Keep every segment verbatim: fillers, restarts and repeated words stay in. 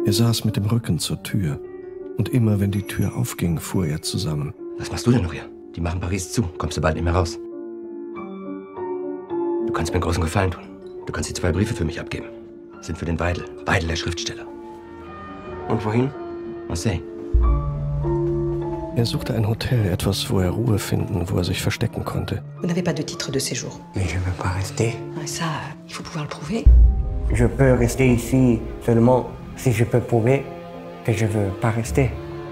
Er saß mit dem Rücken zur Tür. Und immer, wenn die Tür aufging, fuhr er zusammen. Was machst du denn noch hier? Die machen Paris zu. Kommst du bald nicht mehr raus. Du kannst mir einen großen Gefallen tun. Du kannst die zwei Briefe für mich abgeben. Sind für den Weidel. Weidel, der Schriftsteller. Und wohin? Marseille. Er suchte ein Hotel, etwas, wo er Ruhe finden, wo er sich verstecken konnte. Vous n'avez pas de titre de séjour. Mais je veux pas rester. Ça, il faut pouvoir le prouver. Je peux rester ici seulement si je peux prouver que je veux pas rester.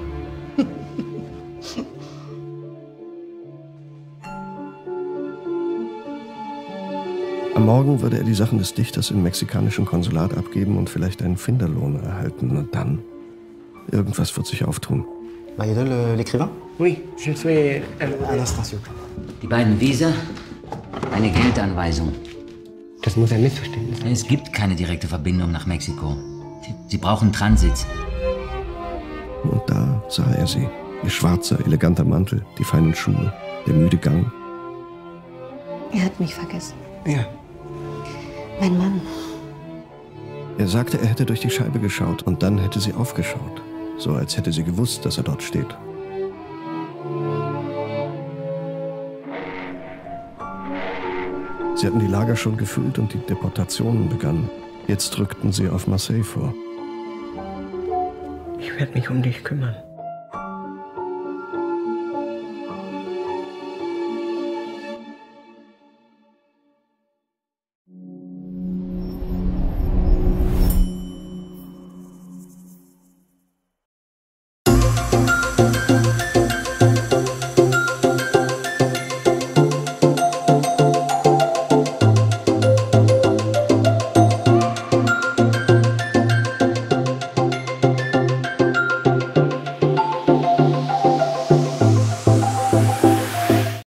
Am Morgen würde er die Sachen des Dichters im mexikanischen Konsulat abgeben und vielleicht einen Finderlohn erhalten. Und dann? Irgendwas wird sich auftun. Mayedol, l'écrivain? Oui, je suis un instant. Die beiden Visa, eine Geldanweisung. Das muss ein Missverständnis sein. Es gibt keine direkte Verbindung nach Mexiko. Sie brauchen Transit. Und da sah er sie. Ihr schwarzer, eleganter Mantel, die feinen Schuhe, der müde Gang. Er hat mich vergessen. Ja. Mein Mann. Er sagte, er hätte durch die Scheibe geschaut und dann hätte sie aufgeschaut. So als hätte sie gewusst, dass er dort steht. Sie hatten die Lager schon gefüllt und die Deportationen begannen. Jetzt rückten sie auf Marseille vor. Ich werde mich um dich kümmern.